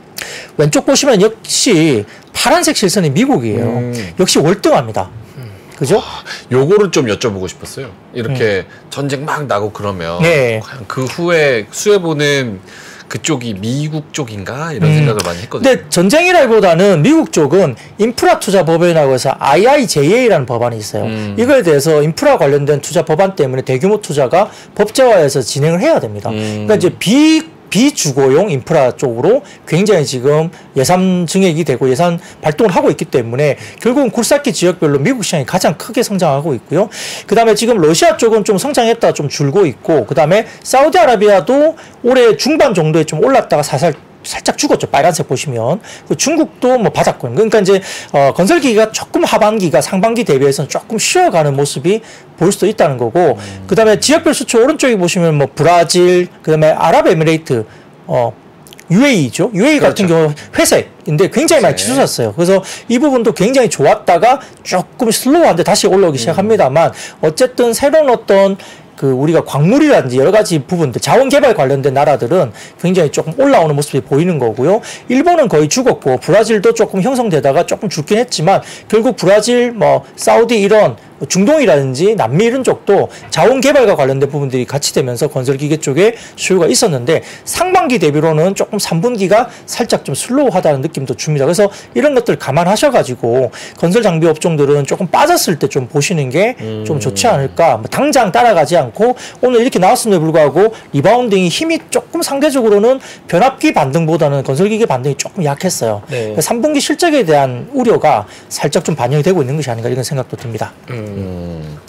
S2: 왼쪽 보시면 역시 파란색 실선이 미국이에요. 음. 역시 월등합니다. 그죠?
S1: 요거를 좀 여쭤보고 싶었어요. 이렇게 음. 전쟁 막 나고 그러면
S2: 네.
S1: 그 후에 수해보는 그쪽이 미국 쪽인가 이런 음. 생각을 많이 했거든요.
S2: 근데 전쟁이라기보다는 미국 쪽은 인프라 투자 법안이라고 해서 아이아이제이에이라는 법안이 있어요. 음. 이거에 대해서 인프라 관련된 투자 법안 때문에 대규모 투자가 법제화해서 진행을 해야 됩니다. 음. 그러니까 이제 비 비주거용 인프라 쪽으로 굉장히 지금 예산 증액이 되고 예산 발동을 하고 있기 때문에 결국은 굴삭기 지역별로 미국 시장이 가장 크게 성장하고 있고요. 그 다음에 지금 러시아 쪽은 좀 성장했다가 좀 줄고 있고 그 다음에 사우디아라비아도 올해 중반 정도에 좀 올랐다가 살살 살짝 죽었죠. 빨간색 보시면. 그 중국도 뭐 바닥권. 그러니까 이제, 어, 건설기기가 조금 하반기가 상반기 대비해서는 조금 쉬어가는 모습이 보일 수도 있다는 거고, 음. 그 다음에 지역별 수출 오른쪽에 보시면 뭐 브라질, 그 다음에 아랍에미레이트, 어, 유에이죠. 유에이 그렇죠. 같은 경우 회색인데 굉장히 많이 치솟았어요. 그래서 이 부분도 굉장히 좋았다가 조금 슬로우한데 다시 올라오기 음. 시작합니다만, 어쨌든 새로운 어떤 그 우리가 광물이라든지 여러 가지 부분들 자원 개발 관련된 나라들은 굉장히 조금 올라오는 모습이 보이는 거고요. 일본은 거의 죽었고 브라질도 조금 형성되다가 조금 죽긴 했지만 결국 브라질 뭐 사우디 이런 중동이라든지 남미 이런 쪽도 자원 개발과 관련된 부분들이 같이 되면서 건설기계 쪽에 수요가 있었는데 상반기 대비로는 조금 삼 분기가 살짝 좀 슬로우하다는 느낌도 줍니다. 그래서 이런 것들 감안하셔가지고 건설 장비 업종들은 조금 빠졌을 때 좀 보시는 게 좀 음. 좋지 않을까. 뭐 당장 따라가지 않고 오늘 이렇게 나왔음에도 불구하고 리바운딩이 힘이 조금 상대적으로는 변압기 반등보다는 건설기계 반등이 조금 약했어요. 네. 삼 분기 실적에 대한 우려가 살짝 좀 반영이 되고 있는 것이 아닌가 이런 생각도 듭니다. 음.
S1: 음.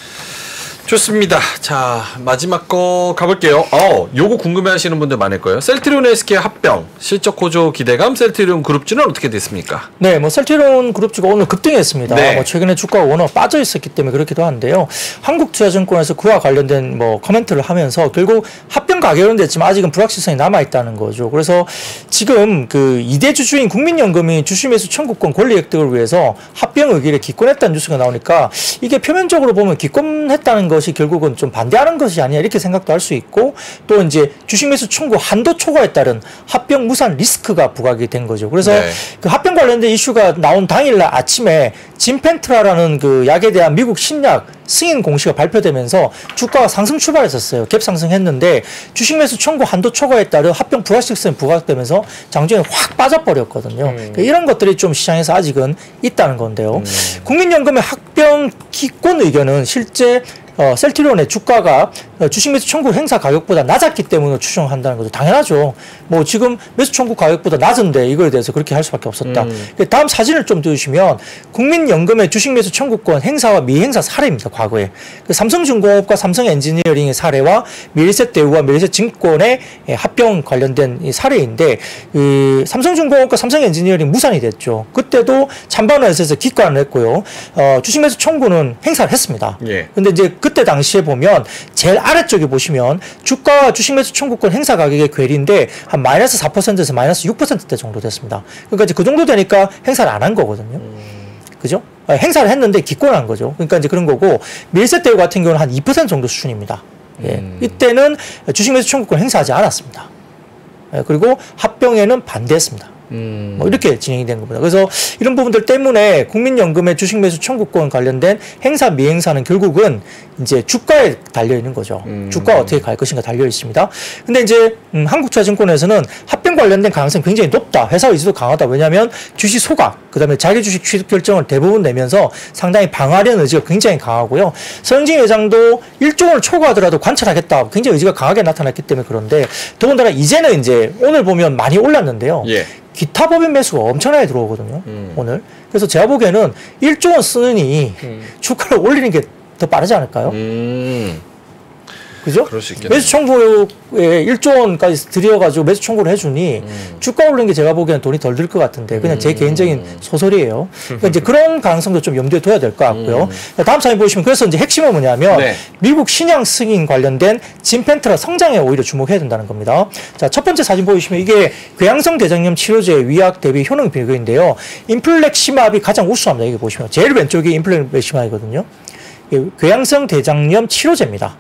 S1: 좋습니다. 자, 마지막 거 가볼게요. 어, 요거 궁금해하시는 분들 많을 거예요. 셀트리온 에스케이 합병 실적 호조 기대감. 셀트리온 그룹주는 어떻게 됐습니까?
S2: 네, 뭐 셀트리온 그룹주가 오늘 급등했습니다. 네. 뭐 최근에 주가가 워낙 빠져 있었기 때문에 그렇기도 한데요. 한국투자증권에서 그와 관련된 뭐 코멘트를 하면서 결국 합병 가결은 됐지만 아직은 불확실성이 남아 있다는 거죠. 그래서 지금 그 이 대 주주인 국민연금이 주식매수 청구권 권리 획득을 위해서 합병 의결에 기권했다는 뉴스가 나오니까 이게 표면적으로 보면 기권했다는 거 것이 결국은 좀 반대하는 것이 아니야 이렇게 생각도 할 수 있고 또 이제 주식매수 청구 한도 초과에 따른 합병 무산 리스크가 부각이 된 거죠. 그래서 네. 그 합병 관련된 이슈가 나온 당일날 아침에 진펜트라라는 그 약에 대한 미국 신약 승인 공시가 발표되면서 주가가 상승 출발했었어요. 갭 상승했는데 주식매수 청구 한도 초과에 따른 합병 불확실성이 부각되면서 장중에 확 빠져버렸거든요. 음. 그러니까 이런 것들이 좀 시장에서 아직은 있다는 건데요. 음. 국민연금의 합병 기권 의견은 실제 어, 셀트리온의 주가가 주식 매수 청구 행사 가격보다 낮았기 때문에 추정한다는 거죠. 당연하죠. 뭐 지금 매수 청구 가격보다 낮은데 이거에 대해서 그렇게 할 수밖에 없었다. 음. 다음 사진을 좀 띄우시면 국민연금의 주식 매수 청구권 행사와 미행사 사례입니다. 과거에. 그 삼성중공업과 삼성엔지니어링의 사례와 미래셋대우와 미래셋증권의 합병 관련된 이 사례인데 이 삼성중공업과 삼성엔지니어링 무산이 됐죠. 그때도 찬반원에서 기권을 했고요. 어, 주식 매수 청구는 행사를 했습니다. 예. 근데 이제 그때 당시에 보면 제일 아래쪽에 보시면 주가와 주식 매수 청구권 행사 가격의 괴리인데 한 마이너스 사 퍼센트에서 마이너스 육 퍼센트대 정도 됐습니다. 그러니까 이제 그 정도 되니까 행사를 안 한 거거든요. 음. 그죠? 행사를 했는데 기권한 거죠. 그러니까 이제 그런 거고 밀셋대우 같은 경우는 한 이 퍼센트 정도 수준입니다. 예. 음. 이때는 주식 매수 청구권 행사하지 않았습니다. 예. 그리고 합병에는 반대했습니다. 음. 뭐 이렇게 진행이 된 겁니다. 그래서 이런 부분들 때문에 국민연금의 주식 매수 청구권 관련된 행사 미행사는 결국은 이제 주가에 달려 있는 거죠. 음. 주가가 어떻게 갈 것인가 달려 있습니다. 근데 이제 음, 한국투자증권에서는 합병 관련된 가능성이 굉장히 높다. 회사 의지도 강하다. 왜냐하면 주식 소각, 그다음에 자기 주식 취득 결정을 대부분 내면서 상당히 방어하려는 의지가 굉장히 강하고요. 서영진 회장도 일 조 원을 초과하더라도 관찰하겠다. 굉장히 의지가 강하게 나타났기 때문에 그런데 더군다나 이제는 이제 오늘 보면 많이 올랐는데요. 예. 기타 법인 매수가 엄청나게 들어오거든요. 음. 오늘. 그래서 제가 보기에는 일 조 원 쓰느니 음. 주가를 올리는 게 더 빠르지 않을까요? 음. 그죠?
S1: 그럴 수 있겠네요.
S2: 매수 청구에 일조 원까지 들여가지고 매수 청구를 해주니 음. 주가 오르는 게 제가 보기에는 돈이 덜 들 것 같은데 그냥 제 개인적인 소설이에요. 그러니까 이제 그런 가능성도 좀 염두에 둬야 될 것 같고요. 음. 다음 사진 보시면 그래서 이제 핵심은 뭐냐면 네. 미국 신약 승인 관련된 진펜트라 성장에 오히려 주목해야 된다는 겁니다. 자, 첫 번째 사진 보시면 이게 궤양성 대장염 치료제 위약 대비 효능 비교인데요. 인플렉시맙이 가장 우수합니다. 여기 보시면 제일 왼쪽이 인플렉시맙이거든요. 궤양성 대장염 치료제입니다.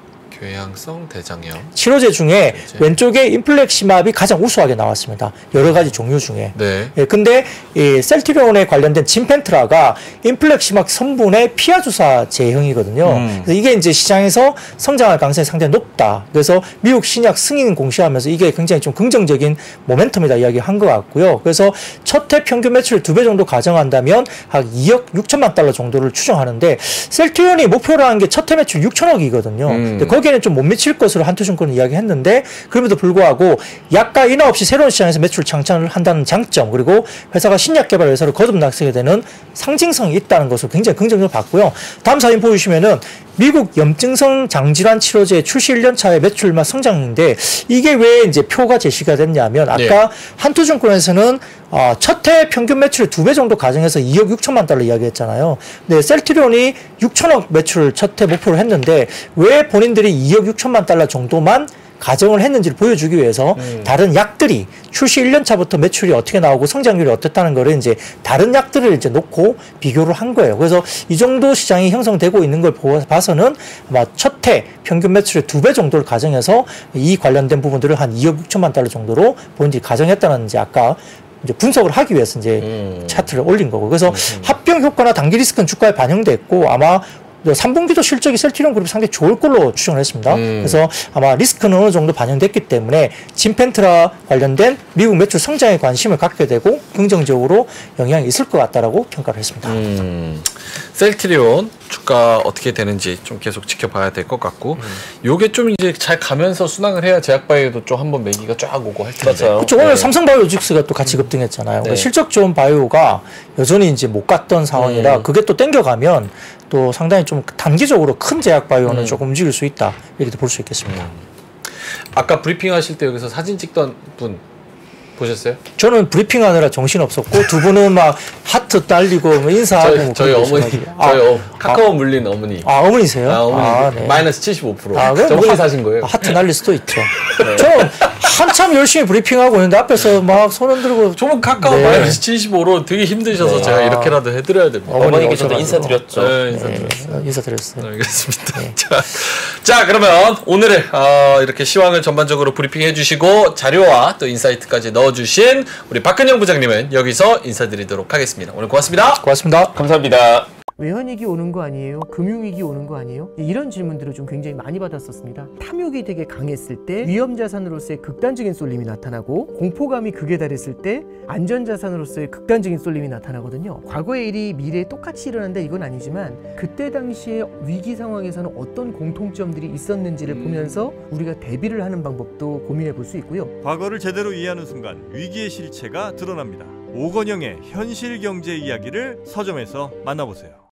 S1: 궤양성 대장염
S2: 치료제 중에 치료제. 왼쪽에 인플렉시맙이 가장 우수하게 나왔습니다. 여러 가지 종류 중에. 네. 예, 근데 이 셀트리온에 관련된 진펜트라가 인플렉시맙 성분의 피하 주사 제형이거든요. 음. 그래서 이게 이제 시장에서 성장할 가능성이 상당히 높다. 그래서 미국 신약 승인 공시하면서 이게 굉장히 좀 긍정적인 모멘텀이다 이야기한 것 같고요. 그래서 첫 해 평균 매출 두 배 정도 가정한다면 한 이억 육천만 달러 정도를 추정하는데 셀트리온이 목표로 한 게 첫 해 매출 육천억이거든요. 음. 근데 거기 는 좀 못 미칠 것으로 한투증권은 이야기했는데 그럼에도 불구하고 약가 인하 없이 새로운 시장에서 매출 창출을 한다는 장점 그리고 회사가 신약 개발 회사로 거듭나서게 되는 상징성이 있다는 것을 굉장히 긍정적으로 봤고요. 다음 사진 보시면은 미국 염증성 장질환 치료제 출시 일 년 차의 매출만 성장인데 이게 왜 이제 표가 제시가 됐냐면 아까 네. 한투증권에서는 어, 첫 해 평균 매출 두 배 정도 가정해서 이억 육천만 달러 이야기했잖아요. 근데 셀트리온이 육천억 매출 첫 해 목표를 했는데 왜 본인들이 이억 육천만 달러 정도만 가정을 했는지를 보여주기 위해서 음. 다른 약들이 출시 일 년 차부터 매출이 어떻게 나오고 성장률이 어떻다는 거를 이제 다른 약들을 이제 놓고 비교를 한 거예요. 그래서 이 정도 시장이 형성되고 있는 걸 봐서는 아마 첫 해 평균 매출의 두 배 정도를 가정해서 이 관련된 부분들을 한 이억 육천만 달러 정도로 본인들이 가정했다는 이제 아까 이제 분석을 하기 위해서 이제 음. 차트를 올린 거고. 그래서 음. 합병 효과나 단기 리스크는 주가에 반영됐고 아마 삼 분기도 실적이 셀트리온 그룹이 상당히 좋을 걸로 추정을 했습니다. 음. 그래서 아마 리스크는 어느 정도 반영됐기 때문에 진펜트라 관련된 미국 매출 성장에 관심을 갖게 되고 긍정적으로 영향이 있을 것 같다라고 평가를 했습니다.
S1: 음. 셀트리온 주가 어떻게 되는지 좀 계속 지켜봐야 될 것 같고 음. 요게 좀 이제 잘 가면서 순항을 해야 제약바이오도 좀 한번 매기가 쫙 오고 할 텐데.
S2: 맞아요. 그렇죠. 오늘 네. 삼성바이오직스가 또 같이 급등했잖아요. 네. 그러니까 실적 좋은 바이오가 여전히 이제 못 갔던 상황이라 음. 그게 또 땡겨가면 또 상당히 좀 단기적으로 큰 제약바이오는 음. 조금 움직일 수 있다 이렇게 볼 수 있겠습니다. 음.
S1: 아까 브리핑 하실 때 여기서 사진 찍던 분 보셨어요?
S2: 저는 브리핑하느라 정신 없었고 두 분은 막 하트 딸리고 뭐 인사하고
S1: 저희, 저희 어머니, 아, 저희 어, 카카오 아, 물린 어머니.
S2: 아 어머니세요?
S1: 아, 어머니 아, 네. 마이너스 칠십오 퍼센트. 아, 저분이 하, 사신 거예요?
S2: 하트 날릴 수도 있죠. 네. 저는 한참 열심히 브리핑하고 있는데 앞에서 막 손 흔들고.
S1: 저분 카카오 네. 마이너스 칠십오로 되게 힘드셔서 네. 제가 이렇게라도 해드려야 됩니다.
S3: 어머니께서도 인사드렸죠.
S1: 네, 인사드렸어요.
S2: 네, 인사드렸어요.
S1: 네, 알겠습니다. 네. 자, 자 그러면 오늘의 어, 이렇게 시황을 전반적으로 브리핑해 주시고 자료와 또 인사이트까지 넣어 주신 우리 박근영 부장님은 여기서 인사드리도록 하겠습니다. 오늘 고맙습니다.
S2: 고맙습니다.
S3: 감사합니다.
S4: 외환위기 오는 거 아니에요? 금융위기 오는 거 아니에요? 이런 질문들을 좀 굉장히 많이 받았었습니다. 탐욕이 되게 강했을 때 위험자산으로서의 극단적인 쏠림이 나타나고 공포감이 극에 달했을 때 안전자산으로서의 극단적인 쏠림이 나타나거든요. 과거의 일이 미래에 똑같이 일어난다 이건 아니지만 그때 당시에 위기 상황에서는 어떤 공통점들이 있었는지를 음... 보면서 우리가 대비를 하는 방법도 고민해 볼 수 있고요.
S5: 과거를 제대로 이해하는 순간 위기의 실체가 드러납니다. 오건영의 현실 경제 이야기를 서점에서 만나보세요.